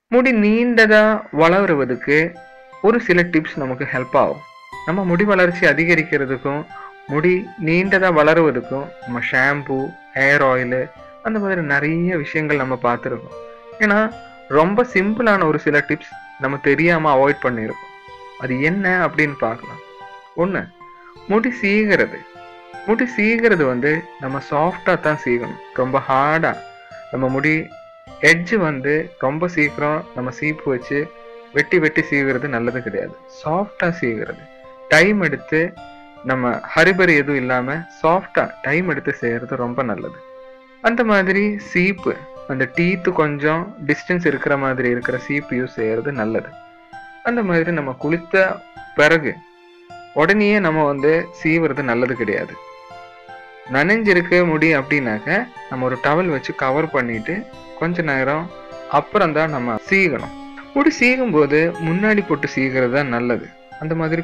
முடி நீண்டதா வளருவதுக்கு ஒரு சில டிப்ஸ் நமக்கு ஹெல்ப் ஆகும். நம்ம முடி வளர்ச்சி அதிகரிக்கிறதுக்கும் முடி நீண்டதா வளருவதுக்கும் நம்ம ஷாம்பு, ஹேர் ஆயிலு அந்த மாதிரி நிறைய விஷயங்கள் நம்ம பார்த்துருக்கோம். ஏன்னா ரொம்ப சிம்பிளான ஒரு சில டிப்ஸ் நம்ம தெரியாம அவாய்ட் பண்ணியிருக்கோம். அது என்ன அப்படின்னு பார்க்கலாம். ஒன்று, முடி சீகிறது. முடி சீகிறது வந்து நம்ம சாஃப்டா தான் சீகணும். ரொம்ப ஹார்டா நம்ம முடி எட்ஜ் வந்து ரொம்ப சீக்கிரம் நம்ம சீப்பு வச்சு வெட்டி வெட்டி சீவுறது நல்லது கிடையாது. சாஃப்டா சீவுறது, டைம் எடுத்து நம்ம ஹரிபரி எதுவும் இல்லாம சாஃப்டா டைம் எடுத்து செய்யறது ரொம்ப நல்லது. அந்த மாதிரி சீப்பு, அந்த டீத்து கொஞ்சம் டிஸ்டன்ஸ் இருக்கிற மாதிரி இருக்கிற சீப்பு யூஸ் செய்யறது நல்லது. அந்த மாதிரி நம்ம குளித்த பிறகு உடனேயே நம்ம வந்து சீவுறது நல்லது கிடையாது. நனைஞ்சிருக்கு முடி அப்படின்னாக்க நம்ம ஒரு டவல் வச்சு கவர் பண்ணிட்டு கொஞ்ச நேரம் அப்புறம் தான் நம்ம சீகணும். முடி சீகும் போது முன்னாடி போட்டு சீகிறது தான் நல்லது. அந்த மாதிரி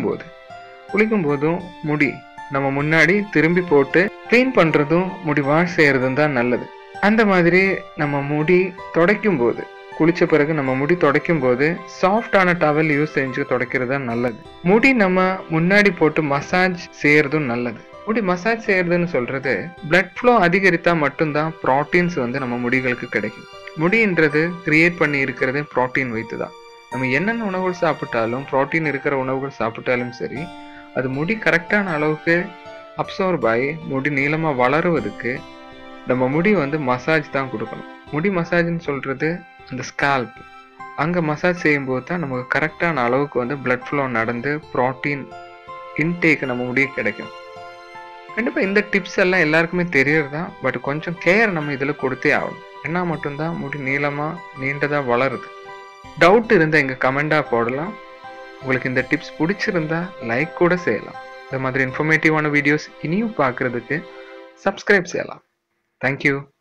குளிக்கும் போதும் முடி நம்ம முன்னாடி திரும்பி போட்டு கிளீன் பண்றதும் முடி வாஷ் செய்யறதும் தான் நல்லது. அந்த மாதிரி நம்ம முடி துடைக்கும் போது, குளிச்ச பிறகு நம்ம முடி துடைக்கும் போது சாஃப்டான டவல் யூஸ் செஞ்சு துடைக்கிறது தான் நல்லது. முடி நம்ம முன்னாடி போட்டு மசாஜ் செய்யறதும் நல்லது. முடி மசாஜ் செய்யறதுன்னு சொல்றது பிளட் ஃப்ளோ அதிகரித்தா மட்டும்தான் ப்ரோட்டீன்ஸ் வந்து நம்ம முடிகளுக்கு கிடைக்கும். முடின்றது கிரியேட் பண்ணி இருக்கிறது ப்ரோட்டீன் வைத்து தான். நம்ம என்னென்ன உணவுகள் சாப்பிட்டாலும், ப்ரோட்டீன் இருக்கிற உணவுகள் சாப்பிட்டாலும் சரி, அது முடி கரெக்டான அளவுக்கு அப்சர்வ் ஆகி முடி நீளமா வளருவதுக்கு நம்ம முடி வந்து மசாஜ் தான் கொடுக்கணும். முடி மசாஜ்ன்னு சொல்றது அந்த ஸ்கால்ப், அங்க மசாஜ் செய்யும்போது தான் நமக்கு கரெக்டான அளவுக்கு வந்து பிளட் ஃப்ளோ நடந்து ப்ரோட்டீன் இன்டேக் நம்ம முடிய கிடைக்கும். கண்டிப்பா இந்த டிப்ஸ் எல்லாம் எல்லாருக்குமே தெரியறதுதான். பட் கொஞ்சம் கேர் நம்ம இதுல கொடுத்தே ஆகணும். என்ன மட்டும்தான் முடி நீண்டதா வளருது. டவுட் இருந்தா இங்க கமெண்டா போடலாம். உங்களுக்கு இந்த டிப்ஸ் பிடிச்சிருந்தா லைக் கூட செய்யலாம். இந்த மாதிரி இன்ஃபர்மேட்டிவான வீடியோஸ் இனியும் பார்க்கறதுக்கு சப்ஸ்கிரைப் செய்யலாம். தேங்க்யூ.